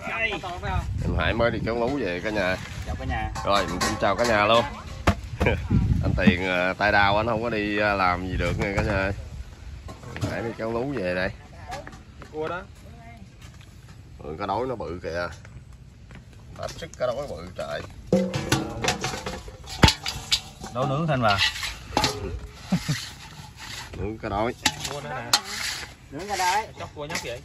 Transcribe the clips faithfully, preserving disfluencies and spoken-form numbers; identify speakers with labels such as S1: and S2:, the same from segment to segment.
S1: Anh Hải mới đi kéo lú về cả nhà.
S2: Chào cả nhà.
S1: Rồi mình cũng chào cả nhà luôn. Anh Tiền tay đau anh không có đi làm gì được nha cả nhà. Anh Hải đi kéo lú về đây.
S2: Cua đó.
S1: Ừ, cá đối nó bự kìa. Bắp sức cá đối bự trời.
S2: Nấu nướng thanh bà.
S1: Nướng cá đối.
S2: Cua nữa nè.
S3: Nướng cái đấy.
S2: Chóc cua nhóc vậy.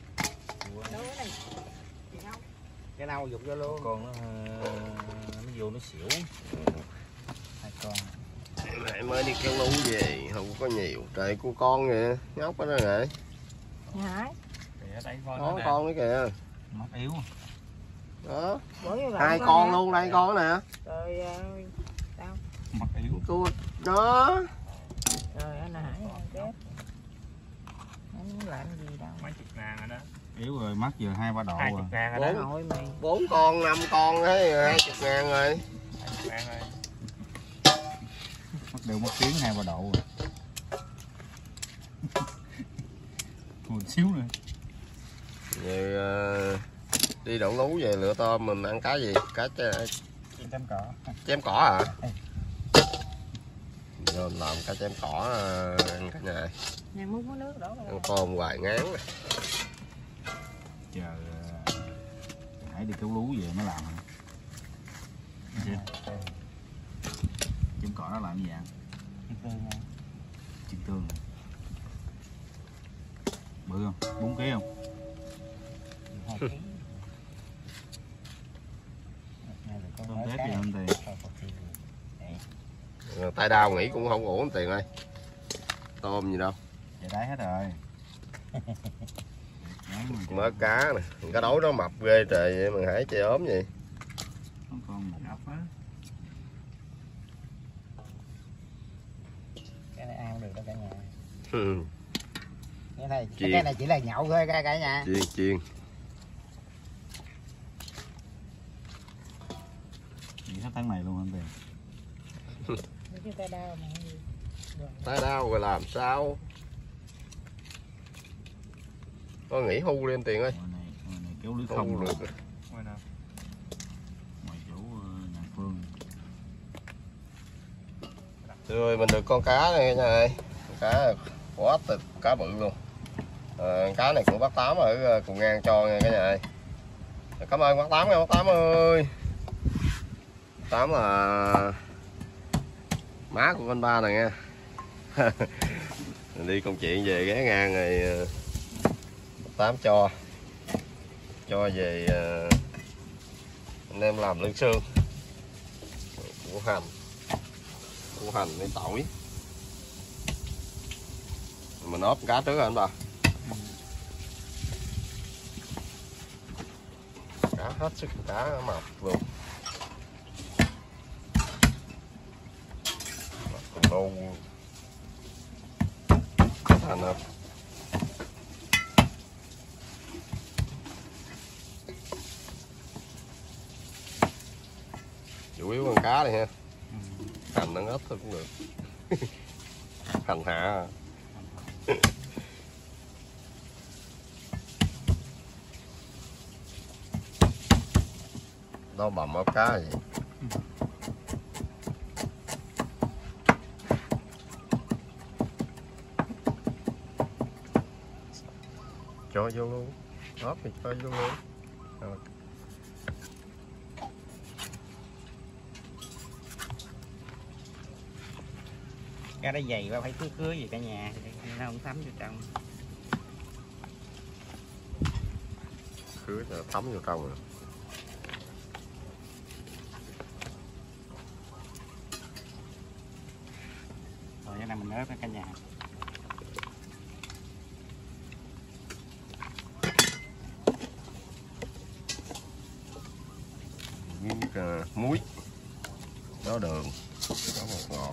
S3: Cái nào dục vô luôn.
S2: Con nó nó vô nó xỉu. Hai con.
S1: Hải mới đi kéo lú về không có nhiều. Trời của con kìa, nhóc đó nè.
S4: Hải.
S1: Có con nữa kìa.
S2: Mắt yếu.
S1: Đó. Hai con luôn đây con nè.
S4: Trời ơi. Sao?
S2: Mắt yếu.
S1: Cua đó.
S4: Trời ơi, Hải chết. Nó làm gì đâu.
S2: Mấy chục ngàn rồi đó. Yếu rồi, mắt giờ hai ba độ
S4: hai
S2: rồi.
S4: chục ngàn rồi đó. Nội mày.
S1: Bốn con, năm con ấy, hai chục ngàn rồi.
S2: Hai chục ngàn rồi. Mắt đều mắt tiếng hai ba độ rồi. Một xíu nữa.
S1: Vậy uh, đi đậu lú về lựa tôm mình ăn cá gì? Cá
S2: chém cỏ.
S1: Chém cỏ à? Rồi làm cá chém cỏ uh, ăn cả nhà.
S4: Nhà muốn có nước đổ
S1: Ăn tôm hoài ngán.
S2: Chờ uh, Hải đi kéo lú về mới làm hả? Chém cỏ nó làm gì vậy? Chiên tương. Bự không? bốn ký không? Tôm tép gì không Tiền?
S1: Tay đau nghĩ cũng không ổn Tiền ơi. Tôm gì đâu.
S2: Vậy đáy hết rồi.
S1: Mớ cá nè, cá đối nó mập ghê trời vậy mà Hải chơi ốm vậy.
S2: Con một ốc á.
S3: Cái này ăn được đâu cả nhà.
S1: Ừ.
S3: Cái này,
S1: Chiên.
S3: cái này chỉ là nhậu thôi cả cả nhà.
S1: Chiên chiên.
S2: Nghĩ hết tháng này luôn anh Tiền.
S4: cái tay đau mà gì.
S1: Tay đau rồi làm sao? Có nghỉ hưu đi em Tiền ơi.
S2: Ngoài này, ngoài này kéo lưới không
S1: Hưu
S2: rồi.
S1: được.
S2: Ngoài nào? Ngoài chỗ nhà Phương.
S1: Rồi mình được con cá này nha ơi. Cá quá tuyệt, cá bự luôn. À, cá này của bác Tám ở Cù Ngang cho nha cả nhà ơi. Cảm ơn bác Tám nha bác Tám ơi. Tám là má của con ba này nha. Đi công chuyện về ghé ngang rồi bác Tám cho cho về anh em làm lương xương củ hành củ hành với tỏi. Mình ốp cá trước rồi anh bà. Cá hết sức, cá mập luôn. Đâu thành hợp. Chủ yếu con cá này ha. Hành nó ớt thôi cũng được. Hành hạ. Đó bầm ốp cá gì. Cho vô luôn. Ốp thì cho vô luôn. Rồi.
S3: Cái đó dày quá phải cứ cứa gì cả nhà. Nó không thấm vô trong.
S1: Khứa cho thấm vô trong rồi.
S3: Rồi cái này mình ớt cả nhà.
S1: Miếng uh, muối. Đó đường. Đó bột ngọt.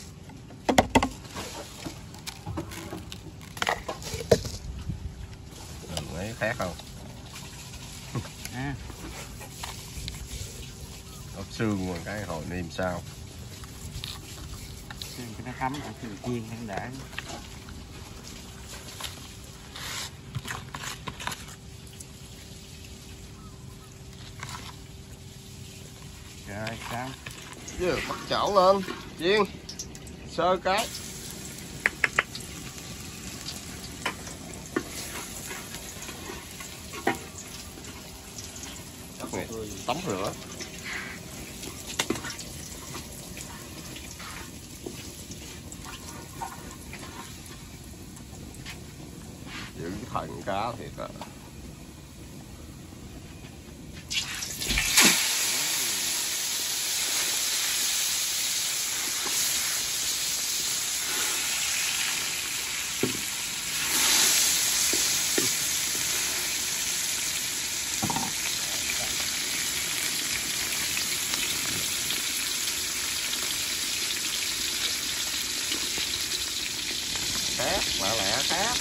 S1: Đường ấy khác không?
S3: À.
S1: Ốp xương rồi cái hồi niêm sao.
S3: Xương cho nó thấm ở thường chiên nó đã. Rồi sao?
S1: Chứ bắt chảo lên chiên sơ cái. Đất này tắm rửa. Giữ cái thần cá thiệt à. Khác, lẹ lẹ khác.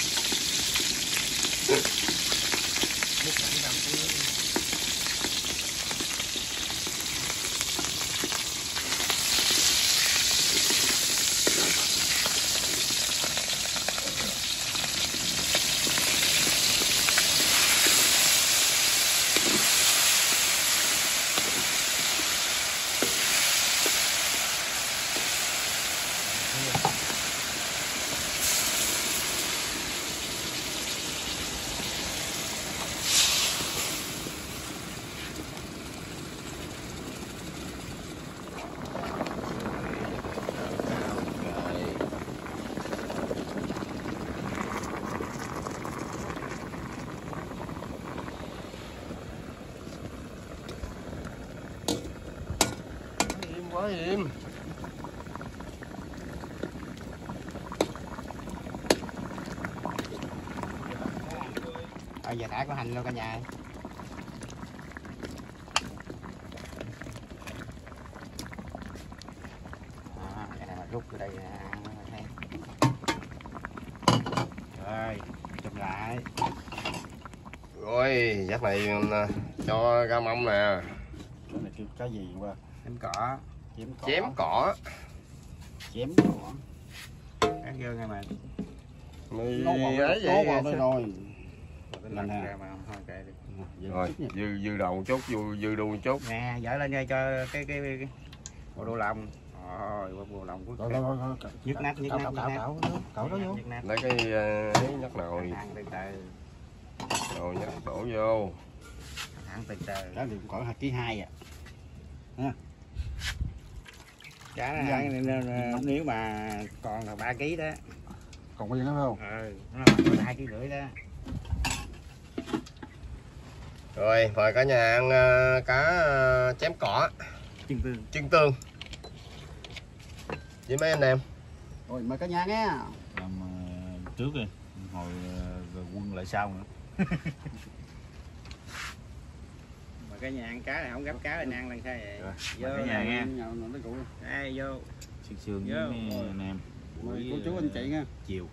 S1: Quá im.
S3: Rồi giờ thả con hành luôn cả nhà. À, cái này mà rút vô đây nè. Rồi, chụm lại.
S1: Rồi, dắt này cho ra mâm nè.
S3: Cái này kêu cái gì qua? Chém cỏ. Chém cỏ.
S1: Chém cỏ.
S3: Chém cỏ. Cắt vô ngay mà.
S1: Mày
S3: Nó
S1: ấy
S3: vào
S1: vậy.
S3: đây rồi.
S2: Lần ra mà thôi kệ đi.
S1: Rồi, dư dư đầu chút, dư dư đuôi chút.
S3: Nè, dở lên cho cái cái cái bộ đồ lòng. Rồi, bộ lòng của
S2: Rồi, rồi, rồi, rồi.
S3: nhức nát, nhức nát,
S2: Cạo,
S3: nhức
S2: cạo,
S3: nát.
S2: cạo, cạo đó vô.
S3: Nhức nát.
S1: Lấy cái ấy nhắc nồi.
S3: Ăn từ từ.
S1: Rồi nhắc đổ vô.
S3: Ăn từ từ.
S2: Cá thì cỡ hai ký hai à.
S3: Cá nó ăn nên nếu mà còn là ba ký đó.
S2: Còn bao nhiêu nữa không?
S3: Ừ, nó là hai ký rưỡi đó.
S1: Rồi, mời cả nhà ăn uh, cá uh, chém cỏ,
S3: Chân tương.
S1: chân tương. Với mấy anh em.
S2: Rồi mời cả nhà nghe. Làm uh, trước đi, hồi uh, rồi quân lại sau nữa.
S3: Mà cái nhà ăn cá này không gấp cá lên ăn lần sao vậy?
S2: Rồi,
S3: Vô
S2: cả nhà nghe.
S3: Đây vô.
S2: Sương sương
S3: Vô.
S2: với anh em.
S5: Mời cô chú anh chị nha.
S2: Chiều.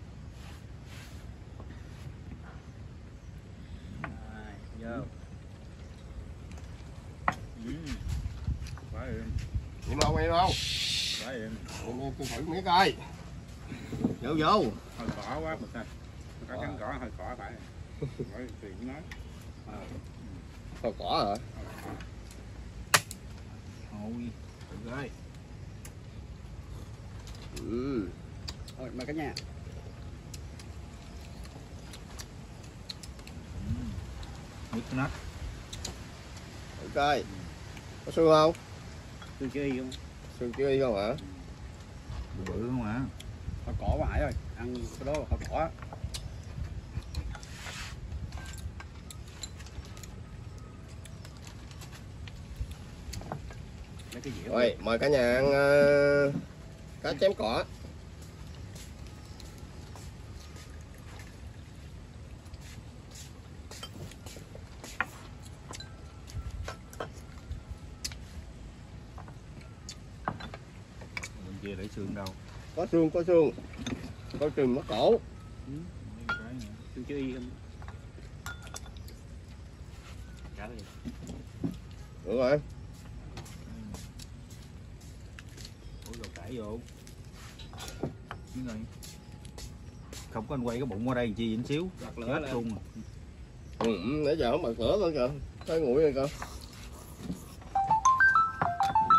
S3: Rồi, vô. Ừ. Quá êm.
S1: Em đâu em đâu?
S3: Quá êm.
S1: Em em tôi thử miếng coi. Vô vô.
S3: Hơi cỏ quá mà sao? Có cắn cỏ hơi cỏ phải. Nói chuyện nói.
S1: Thôi cỏ hả?
S2: Ôi, được rồi.
S1: Ừ.
S5: Rồi mời cả nhà.
S2: Nước nát.
S1: Ok. Có xương không?
S3: Tôi chưa y không?
S1: Xương chưa y không hả?
S2: Bự bự không hả?
S5: Thôi cỏ quá Hải ơi, ăn cái đó là thôi cỏ.
S3: Lấy cái dĩa.
S1: Rồi, mời cả nhà ăn uh, cá chém cỏ.
S2: Bên kia để xương đâu?
S1: Có xương, có xương. Có trừng mất cổ.
S2: Mấy cái này.
S3: Tôi chưa y không? Trả lời.
S1: Được rồi.
S2: Ủa rồi cải vô. Cái này. Không có anh quay cái bụng qua đây chi một xíu.
S3: Bật lửa lên.
S2: Luôn.
S1: Ừ, nãy giờ không bật lửa luôn kìa. Thấy nguội rồi kìa.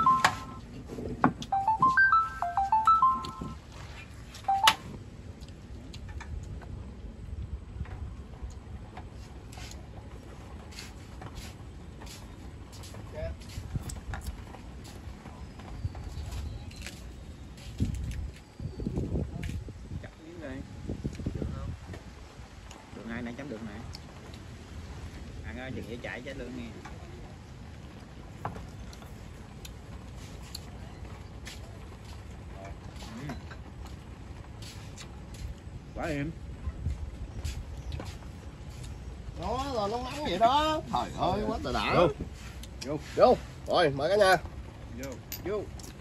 S3: này chấm được nè. Ăn ơi, chừng vậy chạy chết luôn nghe. Ừ.
S5: Quá em.
S1: Nó là nó nóng vậy đó. Trời ơi quá trời đã.
S5: Vô. Vô.
S1: Vô. Rồi mời cả nhà.
S5: Vô. Vô.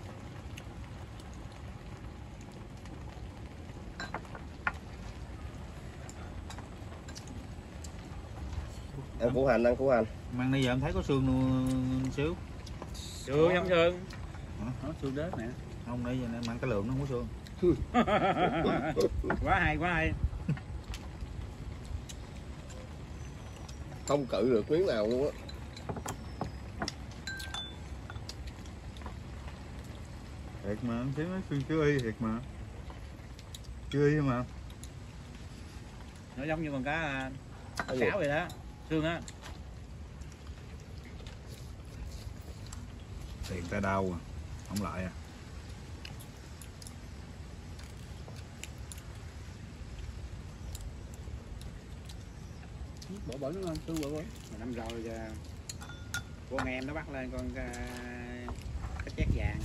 S1: Ăn củ hành, ăn củ hành.
S2: Mang nãy giờ em thấy có xương luôn xíu.
S3: Xương không xương.
S5: Nó xương đế nè.
S2: Không, nãy giờ em ăn cái lượng nó không có xương.
S3: Quá hay, quá hay.
S1: Không cự được miếng nào luôn á.
S2: Thiệt mà, em thấy mấy xương chưa y thiệt mà. Chưa y mà.
S3: Nó giống như con cá
S1: Cái gì?
S3: cáo vậy đó. Xương á.
S2: Tiền ta đau à. Không lại à.
S5: Bỏ bẩn nó lên, xương bỏ bẩn.
S3: Mà năm rồi kìa, con em nó bắt lên con cá chép vàng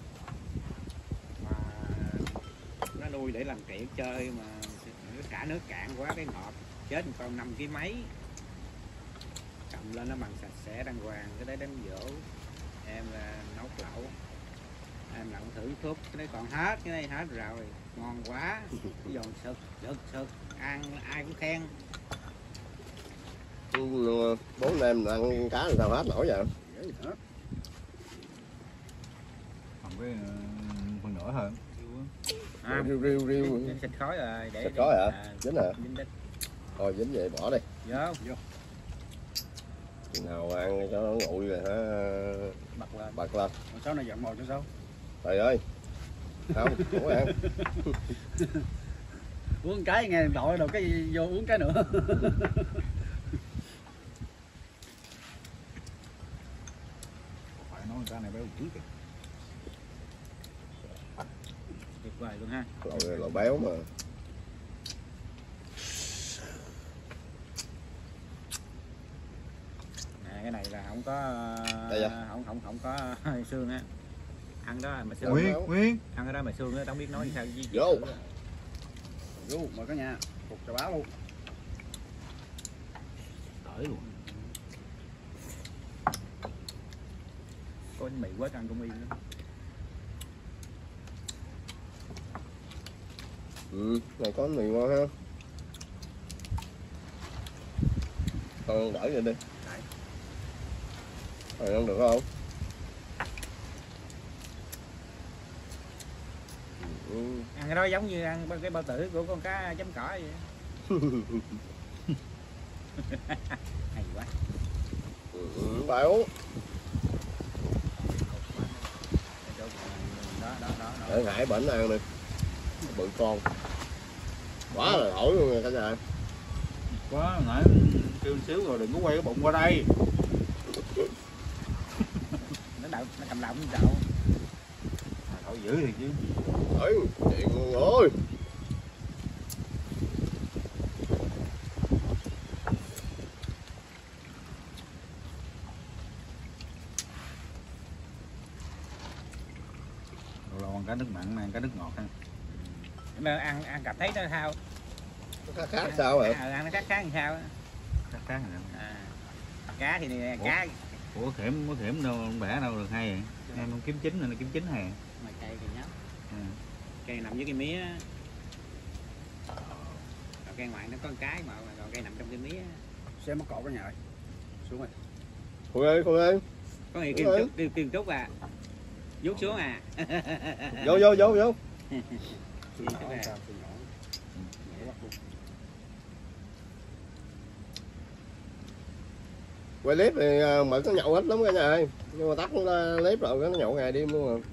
S3: mà nó nuôi để làm kiệu chơi mà cả nước cạn quá cái ngọt chết con năm ký mấy, cầm lên nó bằng sạch sẽ đàng hoàng cái đấy đem dỗ em là nấu lẩu em lặn thử thuốc cái đấy còn hết cái đây hết rồi ngon quá giòn sực sực sực ăn ai cũng khen.
S1: Ừ, bốn anh em ăn cá làm sao hết nổi vậy?
S5: Dễ gì hết.
S2: Còn cái uh, phần nữa thôi.
S3: À,
S1: riu riu riu
S3: xịt khói rồi để
S1: xịt khói hả?
S3: À,
S1: Dính hả?
S3: dính đít.
S1: Thôi dính vậy bỏ đi.
S3: Vô
S1: Chừng nào ăn cho nó nguội rồi hả?
S3: bật lên.
S1: Bật lên.
S5: Còn sau này dặn mồi cho sao?
S1: Trời ơi. Không, không có ăn.
S5: Uống cái nghe điện thoại rồi cái gì vô uống cái nữa.
S2: Phải nói cái này béo trước kìa.
S3: Tuyệt vời luôn ha.
S1: Lò lò béo mà.
S3: Nè cái này là không có
S1: Đây vậy?
S3: không không không có xương á. Ăn đó mà xương.
S2: Nguyên, Nguyên.
S3: Ăn cái đó mà xương á không biết nói sao gì.
S1: Vô.
S5: Vô, mời cả nhà. Cục chà bá luôn.
S2: Đợi luôn.
S3: Có bánh mì quá ăn cũng y nữa.
S1: Ừ, này có mì ngon ha. Con đỡ vậy đi. Rồi ăn được không? Ừ.
S3: Ăn cái đó giống như ăn cái bao tử của con cá chấm cỏ vậy. Hay quá.
S1: Ừ, béo.
S3: Đó đó đó. đó.
S1: Để Hải bển ăn đi. Bự con. Quá là nổi luôn nha cả nhà.
S2: Quá nãy kêu xíu rồi đừng có quay cái bụng qua đây.
S3: Nó đậu nó cầm lọng đậu.
S2: Thôi dữ thì chứ.
S1: Ơi, chuyện ơi.
S2: Rồi ăn cá nước mặn, ăn cá nước ngọt ha.
S3: Mà ăn ăn cảm thấy nó sao?
S1: Nó khác khác sao hả?
S3: À, ăn nó khác khác làm sao á.
S2: Khác khác rồi.
S3: À, cá thì này, cá
S2: Ủa khẻm có khẻm đâu không bẻ đâu được hay vậy? Em không kiếm chín rồi nó kiếm chín hay.
S3: mà cây thì nhóc.
S2: À.
S3: Cây nằm dưới cây mía. Còn cây ngoài nó có một cái mà còn cây nằm trong cây mía.
S5: Xem mất cột cả nhà ơi. Xuống rồi.
S1: Cô ơi, cô ơi.
S3: Có người kêu trúc, kêu, kêu trúc à. Vuốt xuống à.
S1: Vô vô vô vô.
S5: Xương nhỏ
S3: à.
S5: sao, xương nhỏ. Nhỏ quá luôn.
S1: Quay clip thì uh, mở cái nhậu hết lắm cả nhà ơi. Nhưng mà tắt clip rồi nó nhậu ngày đêm luôn rồi.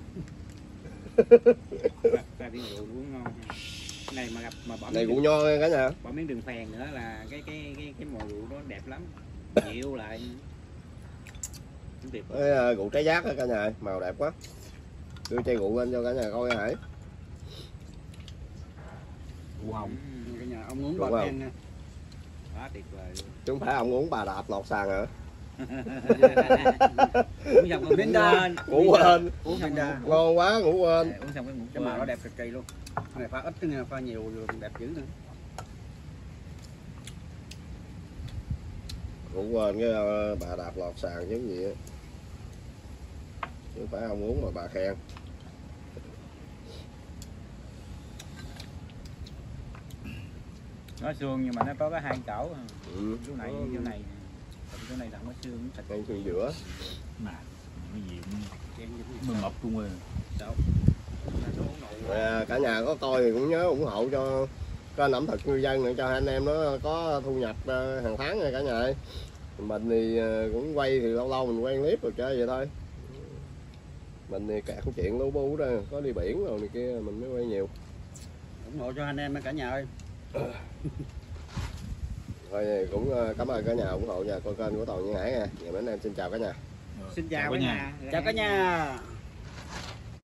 S3: Ra tiếng rượu uống ngon. Cái này mà gặp mà bỏ
S1: Này
S3: miếng,
S1: cũng nho nha cả nhà.
S3: bỏ miếng đường phèn nữa là cái cái cái cái mùi rượu nó đẹp lắm. Nhiều lại. Cũng tuyệt vời.
S1: Cái uh, rượu trái giác đó cả nhà ơi, màu đẹp quá. Đưa chai rượu lên cho cả nhà coi nha Hải.
S2: Rượu hồng.
S3: Ừ.
S5: Cả nhà ông uống
S1: Đúng
S5: ba
S1: không?
S5: can nha.
S3: Quá tuyệt vời luôn.
S1: Chứ không phải ông uống bà đạp lọt sàn hả?
S3: Uống xong cái ngủ quên.
S1: Ngủ quên.
S3: Uống xong cái ngủ
S1: Ngon quá ngủ quên.
S3: uống xong cái ngủ
S5: Cái màu nó
S3: quên.
S5: đẹp cực kỳ luôn. Này pha ít cái pha nhiều đẹp dữ nữa.
S1: Ngủ quên cái ờ, bà đạp lọt sàn chứ gì á. Chứ không phải ông uống mà bà khen.
S3: Nó xương nhưng mà nó có cái hai chỗ.
S1: Ừ.
S3: Chỗ này chỗ này. Còn chỗ này là không có xương thịt.
S1: Ngay từ giữa.
S2: Mà cái gì
S5: Chen như thế
S2: mưa ngập luôn rồi.
S1: À, cả nhà có coi thì cũng nhớ ủng hộ cho kênh ẩm thực ngư dân để cho anh em nó có thu nhập ờ, hàng tháng nha cả nhà ơi. Mình thì ờ, cũng quay thì lâu lâu mình quay clip rồi chơi vậy thôi. Mình thì kẹt cái chuyện lú bú đó, có đi biển rồi này kia mình mới quay nhiều.
S5: ủng hộ cho anh em cả nhà ơi.
S1: Thôi thì cũng ờ, cảm ơn cả nhà ủng hộ nha, coi kênh của Toàn Như Hải nha. Giờ mấy anh em xin chào cả nhà.
S3: Xin chào cả nhà.
S5: Chào cả nhà.